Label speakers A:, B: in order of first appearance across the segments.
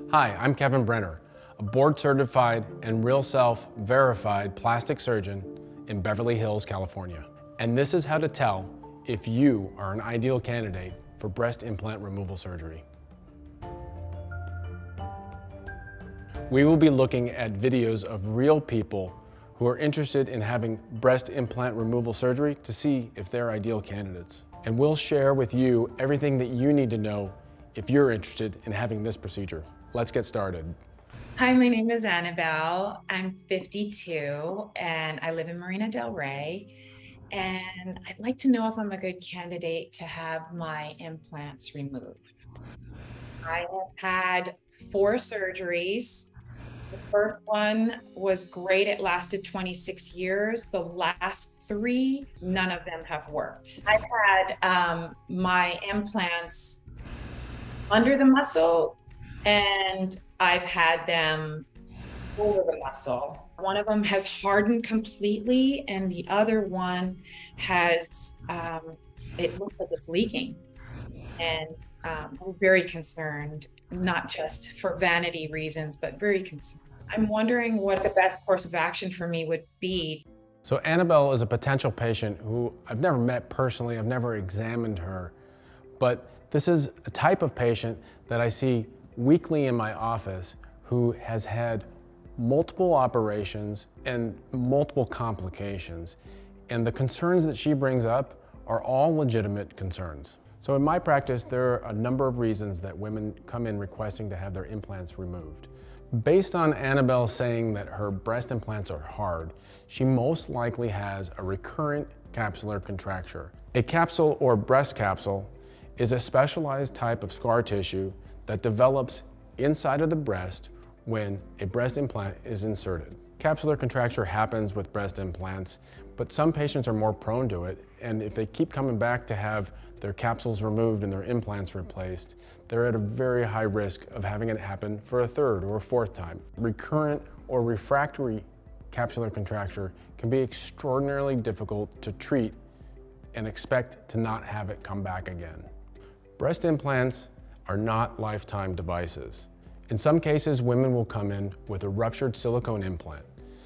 A: Hi, I'm Kevin Brenner, a board-certified and RealSelf Verified plastic surgeon in Beverly Hills, California. And this is how to tell if you are an ideal candidate for breast implant removal surgery. We will be looking at videos of real people who are interested in having breast implant removal surgery to see if they're ideal candidates. And we'll share with you everything that you need to know if you're interested in having this procedure. Let's get started.
B: Hi, my name is Annabelle. I'm 52 and I live in Marina Del Rey. And I'd like to know if I'm a good candidate to have my implants removed. I have had 4 surgeries. The first one was great. It lasted 26 years. The last 3, none of them have worked. I've had my implants under the muscle, and I've had them over the muscle. One of them has hardened completely, and the other one has, it looks like it's leaking. And I'm very concerned, not just for vanity reasons, but very concerned. I'm wondering what the best course of action for me would be.
A: So Annabelle is a potential patient who I've never met personally, I've never examined her, but this is a type of patient that I see weekly in my office who has had multiple operations and multiple complications. And the concerns that she brings up are all legitimate concerns. So in my practice, there are a number of reasons that women come in requesting to have their implants removed. Based on Annabelle saying that her breast implants are hard, she most likely has a recurrent capsular contracture. A capsule or breast capsule is a specialized type of scar tissue that develops inside of the breast when a breast implant is inserted. Capsular contracture happens with breast implants, but some patients are more prone to it, and if they keep coming back to have their capsules removed and their implants replaced, they're at a very high risk of having it happen for a 3rd or a 4th time. Recurrent or refractory capsular contracture can be extraordinarily difficult to treat and expect to not have it come back again. Breast implants are not lifetime devices. In some cases, women will come in with a ruptured silicone implant,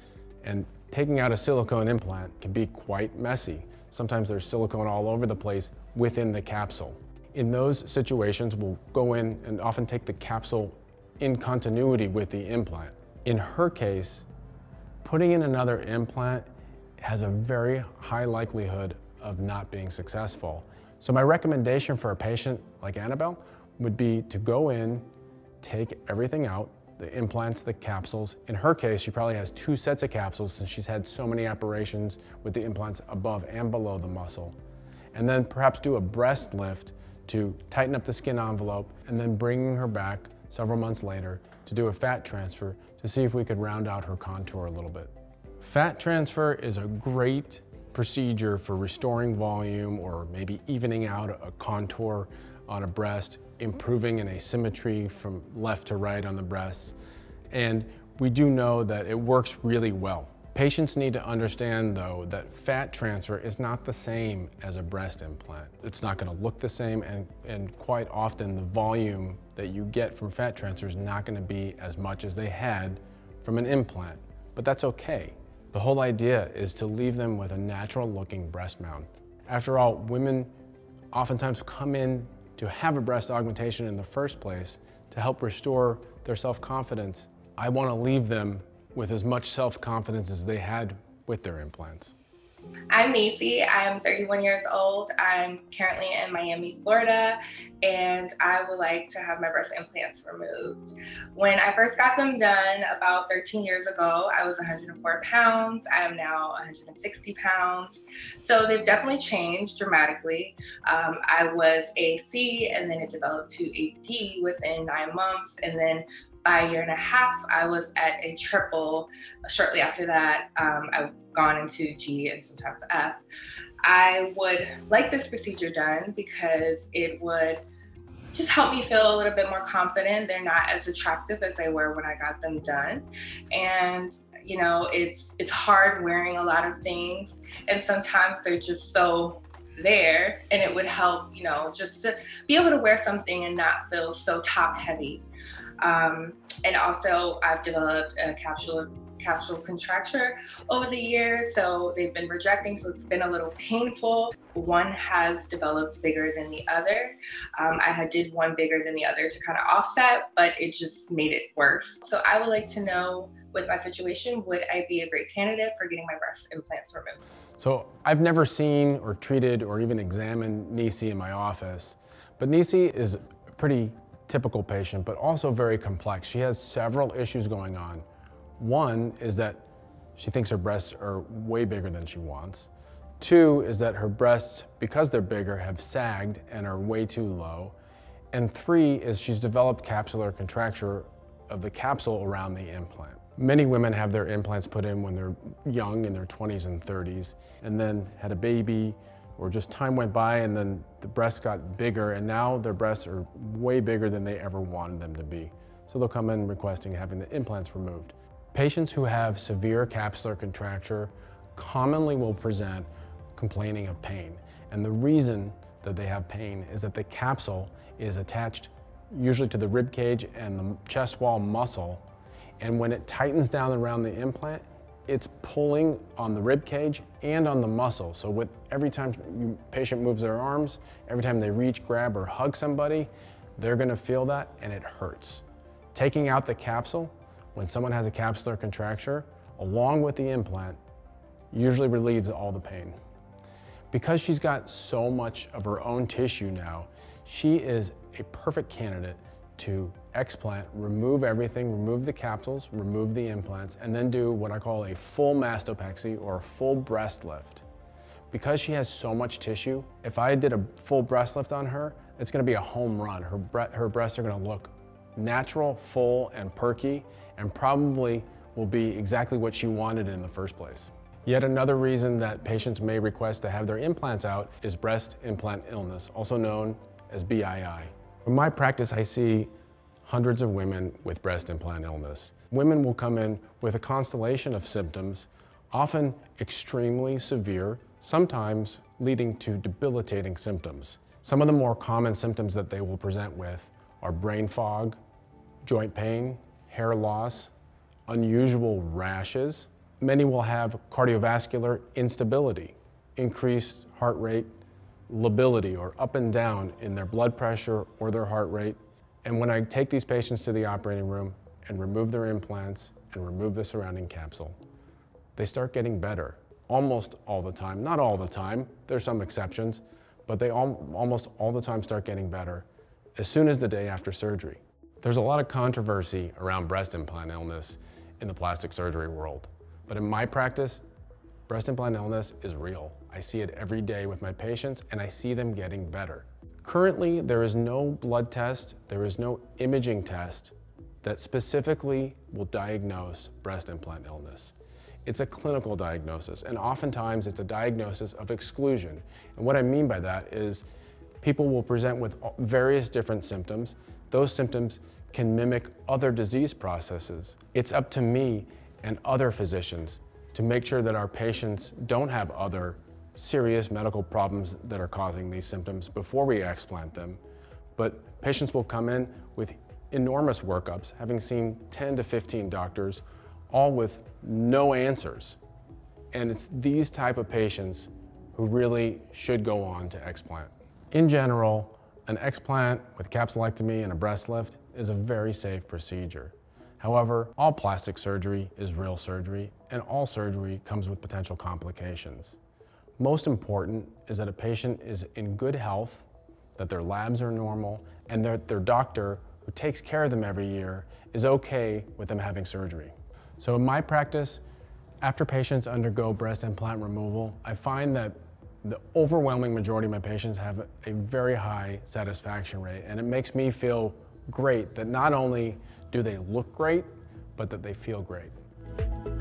A: and taking out a silicone implant can be quite messy. Sometimes there's silicone all over the place within the capsule. In those situations, we'll go in and often take the capsule in continuity with the implant. In her case, putting in another implant has a very high likelihood of not being successful. So my recommendation for a patient like Annabelle would be to go in, take everything out, the implants, the capsules. In her case, she probably has 2 sets of capsules since she's had so many operations with the implants above and below the muscle. And then perhaps do a breast lift to tighten up the skin envelope, and then bringing her back several months later to do a fat transfer to see if we could round out her contour a little bit. Fat transfer is a great procedure for restoring volume or maybe evening out a contour on a breast, improving an asymmetry from left to right on the breasts. And we do know that it works really well. Patients need to understand though that fat transfer is not the same as a breast implant. It's not going to look the same, and quite often the volume that you get from fat transfer is not going to be as much as they had from an implant. But that's okay. The whole idea is to leave them with a natural looking breast mound. After all, women oftentimes come in to have a breast augmentation in the first place to help restore their self-confidence. I want to leave them with as much self-confidence as they had with their implants.
C: I'm Macy. I'm 31 years old. I'm currently in Miami, Florida, and I would like to have my breast implants removed. When I first got them done about 13 years ago, I was 104 pounds. I am now 160 pounds. So they've definitely changed dramatically. I was a C, and then it developed to a D within 9 months, and then by a 1.5 years, I was at a triple. Shortly after that, I've gone into G and sometimes F. I would like this procedure done because it would just help me feel a little bit more confident. They're not as attractive as they were when I got them done. And you know, it's hard wearing a lot of things, and sometimes they're just so there, and it would help, you know, just to be able to wear something and not feel so top heavy. And also I've developed a capsule contracture over the years, so they've been rejecting, so it's been a little painful. One has developed bigger than the other. I did one bigger than the other to kind of offset, but it just made it worse. So I would like to know, with my situation, would I be a great candidate for getting my breast implants removed?
A: So I've never seen or treated or even examined Nisi in my office, but Nisi is a pretty typical patient, but also very complex. She has several issues going on. One is that she thinks her breasts are way bigger than she wants. Two is that her breasts, because they're bigger, have sagged and are way too low. And three is she's developed capsular contracture of the capsule around the implant. Many women have their implants put in when they're young, in their 20s and 30s, and then had a baby, or just time went by and then the breasts got bigger, and now their breasts are way bigger than they ever wanted them to be. So they'll come in requesting having the implants removed. Patients who have severe capsular contracture commonly will present complaining of pain. And the reason that they have pain is that the capsule is attached usually to the rib cage and the chest wall muscle. And when it tightens down around the implant, it's pulling on the rib cage and on the muscle. So with every time the patient moves their arms, every time they reach, grab, or hug somebody, they're gonna feel that and it hurts. Taking out the capsule, when someone has a capsular contracture, along with the implant, usually relieves all the pain. Because she's got so much of her own tissue now, she is a perfect candidate to explant, remove everything, remove the capsules, remove the implants, and then do what I call a full mastopexy or a full breast lift. Because she has so much tissue, if I did a full breast lift on her, it's gonna be a home run. Her breasts are gonna look natural, full, and perky, and probably will be exactly what she wanted in the first place. Yet another reason that patients may request to have their implants out is breast implant illness, also known as BII. In my practice, I see hundreds of women with breast implant illness. Women will come in with a constellation of symptoms, often extremely severe, sometimes leading to debilitating symptoms. Some of the more common symptoms that they will present with are brain fog, joint pain, hair loss, unusual rashes. Many will have cardiovascular instability, increased heart rate, lability, or up and down in their blood pressure or their heart rate. And when I take these patients to the operating room and remove their implants and remove the surrounding capsule, they start getting better almost all the time. Not all the time, there's some exceptions, but they almost all the time start getting better as soon as the day after surgery. There's a lot of controversy around breast implant illness in the plastic surgery world. But in my practice, breast implant illness is real. I see it every day with my patients and I see them getting better. Currently, there is no blood test, there is no imaging test that specifically will diagnose breast implant illness. It's a clinical diagnosis, and oftentimes it's a diagnosis of exclusion. And what I mean by that is people will present with various different symptoms. Those symptoms can mimic other disease processes. It's up to me and other physicians to make sure that our patients don't have other serious medical problems that are causing these symptoms before we explant them. But patients will come in with enormous workups, having seen 10 to 15 doctors, all with no answers. And it's these type of patients who really should go on to explant. In general, an explant with capsulectomy and a breast lift is a very safe procedure. However, all plastic surgery is real surgery, and all surgery comes with potential complications. Most important is that a patient is in good health, that their labs are normal, and that their doctor, who takes care of them every year, is okay with them having surgery. So in my practice, after patients undergo breast implant removal, I find that the overwhelming majority of my patients have a very high satisfaction rate, and it makes me feel great that not only do they look great, but that they feel great.